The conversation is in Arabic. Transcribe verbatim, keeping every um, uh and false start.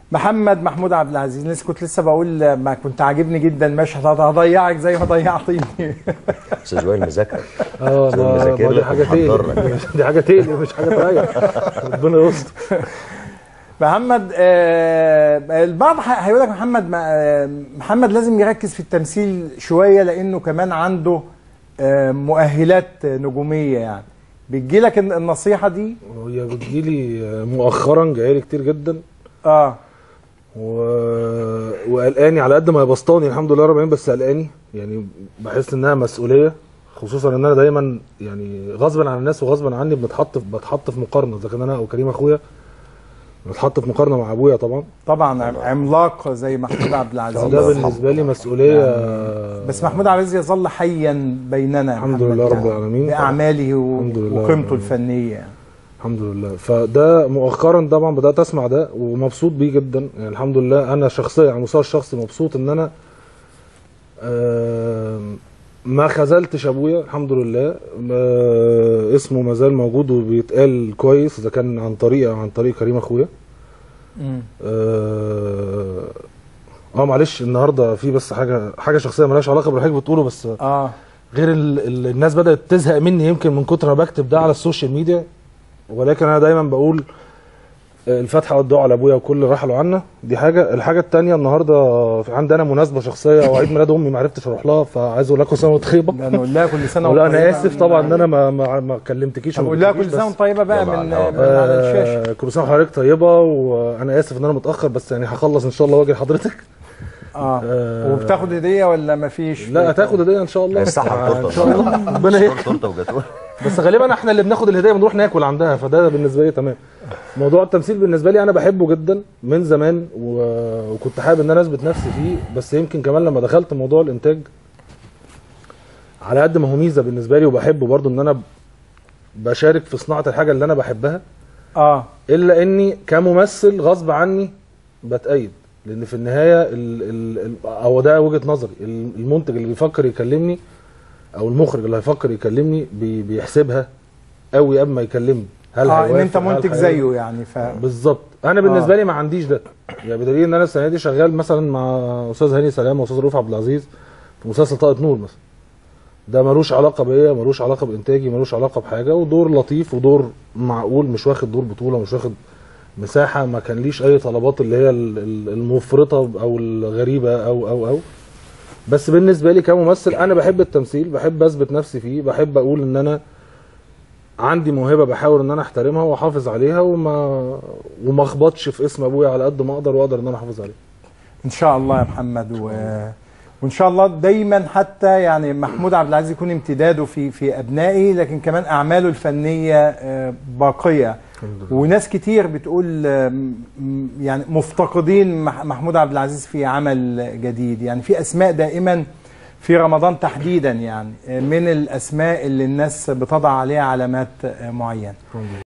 محمد محمود عبد العزيز، لسه كنت لسه بقول ما كنت عاجبني جدا مشهد هضيعك زي ما ضيعتيني. استاذ وائل مذاكر. اه ما دي حاجه تقلق، دي حاجه تقلق مش حاجه تريح. ربنا يستر. محمد آه البعض هيقول لك محمد آه محمد لازم يركز في التمثيل شويه لانه كمان عنده آه مؤهلات نجوميه، يعني بتجي لك النصيحه دي؟ هي بتجي لي مؤخرا، جايه لي كتير جدا. اه و... وقلقاني على قد ما هي بسطاني الحمد لله رب العالمين، بس قلقاني يعني بحس انها مسؤوليه، خصوصا ان انا دايما يعني غصبا عن الناس وغصبا عني بنتحط بتحط في مقارنه، اذا كان انا او كريم اخويا بنتحط في مقارنه مع ابويا طبعا طبعا عملاق زي محمود عبد العزيز. ده بالنسبه لي مسؤوليه يعني، بس محمود عبد العزيز يظل حيا بيننا الحمد لله رب العالمين باعماله وقيمته الفنيه يعني. الحمد لله. فده مؤخرا طبعا بدات اسمع ده ومبسوط بيه جدا يعني الحمد لله. انا شخصيا على المستوى الشخصي مبسوط ان انا ما خذلتش ابويا الحمد لله. اسمه ما زال موجود وبيتقال كويس، اذا كان عن طريق عن طريق كريم اخويا. اه, آه معلش النهارده في بس حاجه حاجه شخصيه مالهاش علاقه باللي حضرتك بتقوله، بس اه غير ال ال الناس بدات تزهق مني يمكن من كتر ما بكتب ده على السوشيال ميديا، ولكن انا دايما بقول الفاتحه والدعاء على ابويا وكل رحلوا عنا. دي حاجه. الحاجه الثانيه النهارده في عندنا مناسبه شخصيه وعيد ميلاد امي ما عرفتش اروح لها، فعايز اقول لكم سنه وانت طيبه. نقول لها كل سنه وانت طيبه. انا اسف طبعا ان انا ما ما, ما كلمتكيش. بقول لها كل سنه وانت طيبه بقى من, من على الشاشه. كل سنه وحضرتك طيبه، وانا اسف ان انا متاخر بس يعني هخلص ان شاء الله واجي لحضرتك. اه, آه وبتاخد هديه ولا ما فيش؟ لا هتاخد هديه ان شاء الله. الصحه ان شاء الله ربنا يكرم. بس غالبا احنا اللي بناخد الهديه بنروح ناكل عندها، فده بالنسبه لي تمام. موضوع التمثيل بالنسبه لي انا بحبه جدا من زمان و... وكنت حابب ان انا اثبت نفسي فيه، بس يمكن كمان لما دخلت موضوع الانتاج على قد ما هو ميزه بالنسبه لي وبحبه برضو ان انا بشارك في صناعه الحاجه اللي انا بحبها. اه الا اني كممثل غصب عني بتأيد، لان في النهايه ال... ال... هو ده وجهه نظري. المنتج اللي بيفكر يكلمني او المخرج اللي هيفكر يكلمني بي... بيحسبها قوي قبل ما يكلمني. هل اه ان انت منتج زيه يعني. ف بالظبط. انا بالنسبه آه. لي ما عنديش ده يعني، بدليل ان انا السنه دي شغال مثلا مع استاذ هاني سلامه واستاذ رؤوف عبد العزيز في مسلسل طاقه نور مثلا. ده ملوش علاقه بيا، ملوش علاقه بانتاجي، ملوش علاقه بحاجه، ودور لطيف ودور معقول، مش واخد دور بطوله، مش واخد مساحه، ما كان ليش اي طلبات اللي هي المفرطه او الغريبه او او او بس بالنسبه لي كممثل انا بحب التمثيل، بحب اثبت نفسي فيه، بحب اقول ان انا عندي موهبه بحاول ان انا احترمها واحافظ عليها وما وما اخبطش في اسم ابويا على قد ما اقدر واقدر ان انا احافظ عليه. ان شاء الله يا محمد. و... وان شاء الله دايما حتى يعني محمود عبد العزيز يكون امتداده في في ابنائي، لكن كمان اعماله الفنيه باقيه. وناس كتير بتقول يعني مفتقدين محمود عبد العزيز في عمل جديد، يعني في اسماء دائما في رمضان تحديدا يعني من الاسماء اللي الناس بتضع عليها علامات معينه.